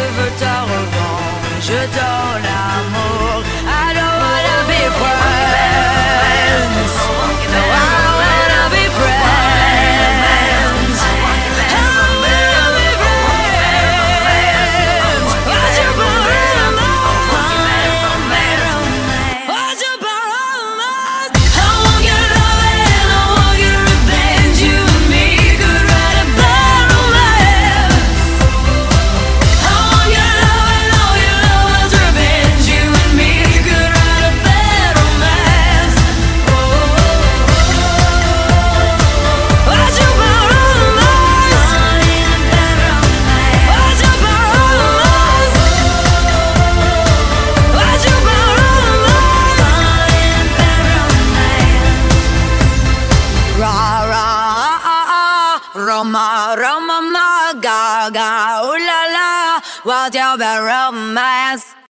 veux ta revanche, ton amour. I don't wanna be friends. No, I wanna be friends. I wanna be friends. What you put on what you put on I want your love and I want your revenge. You and me could write a bad romance. I want your love and all your love's revenge. You and me could write a bad romance. What you put on what you put on what you put on ra ra Roma Roma ma ga ga ooh la la, what's your bad romance?